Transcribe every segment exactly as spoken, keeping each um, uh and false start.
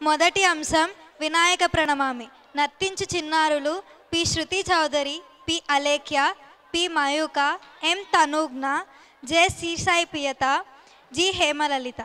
మొదటి అంశం వినాయక ప్రణమామి. నర్తించు చిన్నారులు P Shruti Chowdary, P Alekhya, P Mayuka, M Tanugna, J Srisai Piyatha, G Hemalalitha.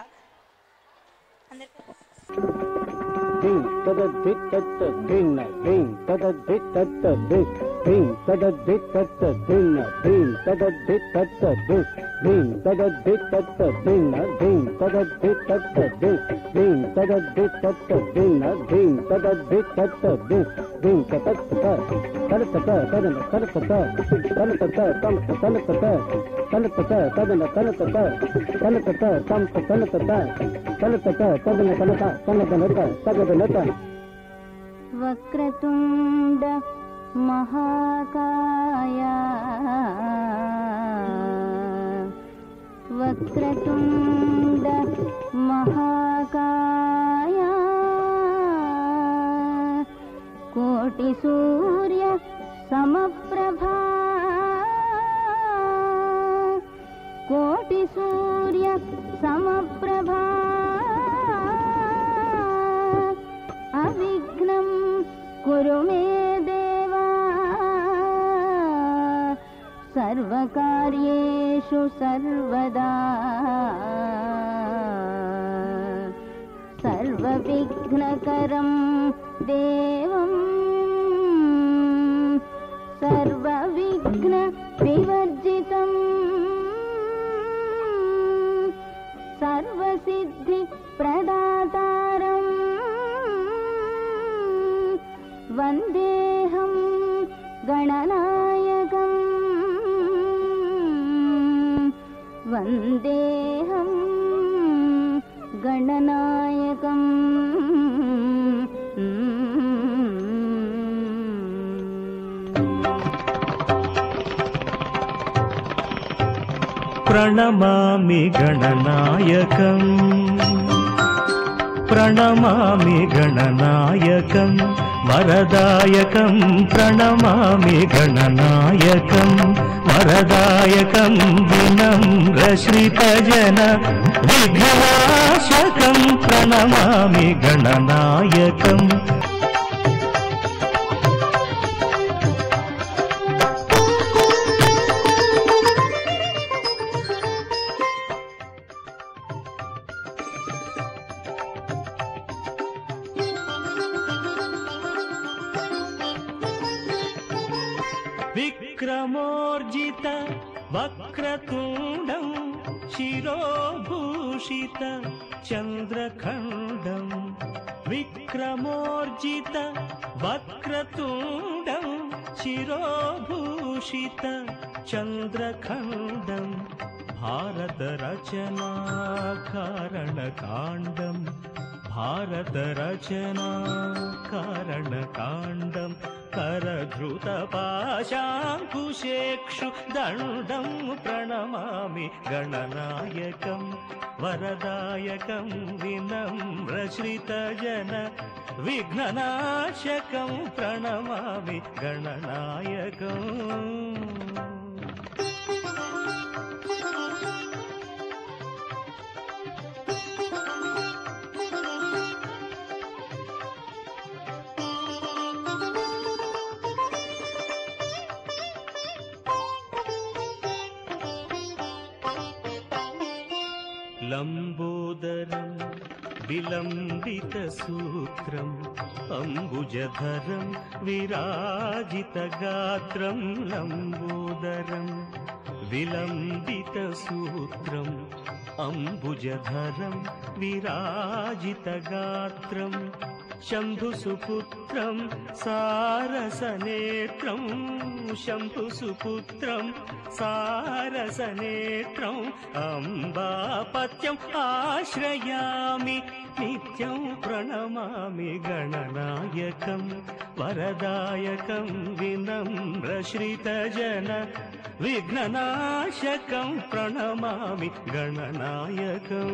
Ding, da da dit da da ding, ding, da da dit da da ding, ding, da da dit da da ding, ding, da da dit da da ding, ding, da da dit da da ding, ding, da da dit da da ding, ding, da da dit da da ding, ding, da da dit da da ding, ding, da da ta ta ta ta ta ta ta ta ta ta ta ta tam ta ta ta ta ta ta ta ta ta ta ta ta ta tam ta ta ta ta వక్రతుండ మహాకాయ వక్రతుండ మహాకాయ కోటి సూర్య సమప్రభా కోటి సూర్య సమప్రభా అవిఘ్నం కురు మే దేవా సర్వకార్యేషు సర్వదా సర్వవిఘ్నకరం దేవం సర్వవిఘ్న వివర్జితం సర్వసిద్ధి ప్రదాతారం వందేహం గణనాయకం వందేహం గణనాయకం. ప్రణమామి గణనాయకం ప్రణమామి గణనాయకం వరదాయకం ప్రణమామి గణనాయకం వరదాయకం వినమ్రశ్రితజన విఘ్ననాశకం ప్రణమామి గణనాయకం. విక్రమోర్జిత వక్రతుండం శిరోభూషిత చంద్రఖండం విక్రమోర్జిత వక్రతుండం శిరోభూషిత చంద్రఖండం భారత రచనా కారణకాండం భారత రచనా కారణకాండం కరధృత పాశాంకుశేక్షు దండం ప్రణమామి గణనాయకం వరదాయకం వినమ్రశ్రితజన విఘ్ననాశకం ప్రణమామి గణనాయకం. లంబోదరం విలంబిత సూత్రం అంబుజధరం విరాజిత గాత్రం లంబోదరం విలంబిత సూత్రం అంబుజధరం విరాజిత గాత్రం శంభుసుపుత్రం సారసనేత్రం శంభుసుపుత్రం సారసనేత్రం అంబాపత్యం ఆశ్రయామి నిత్యం ప్రణమామి గణనాయకం వరదాయకం వినమ్రశ్రితజన విఘ్ననాశకం ప్రణమామి గణనాయకం.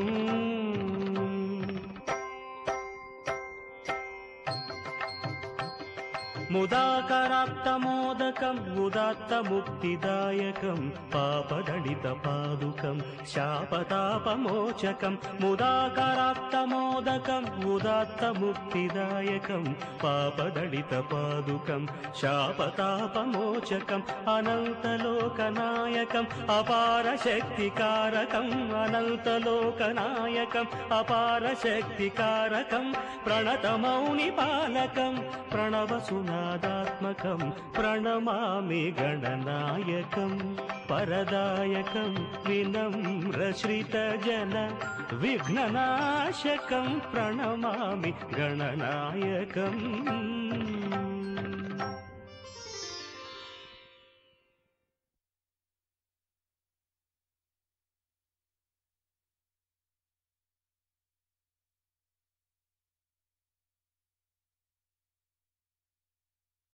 ముదాకరాప్తమోదకం ఉదాత్తముక్తిదాయకం పాపదళితపాదుకం శాపతాపమోచకం ముదాకరాప్తమోదకం ఉదాత్తముక్తిదాయకం పాపదళితపాదుకం శాపతాపమోచకం అనంతలోకనాయకం అపారశక్తికారకం అనంతలోకనాయకం అపారశక్తికారకం ప్రణతమౌనిపాలకం ప్రణవసునాదాత్మకం ప్రణమామి గణనాయకం పరదాయకం వినమ్రశ్రితజన విఘ్ననాశకం ప్రణమామి గణనాయకం